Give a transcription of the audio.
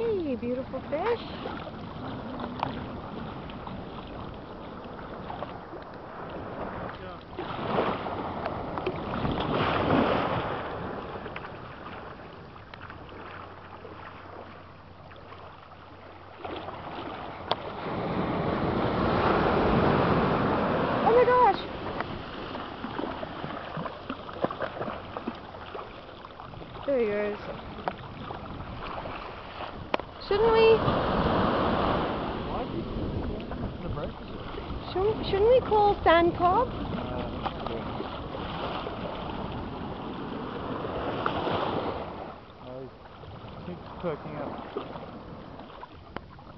Hey, beautiful fish. Oh my gosh! There he goes. Shouldn't we? Shouldn't we call sand cob? He's perking up.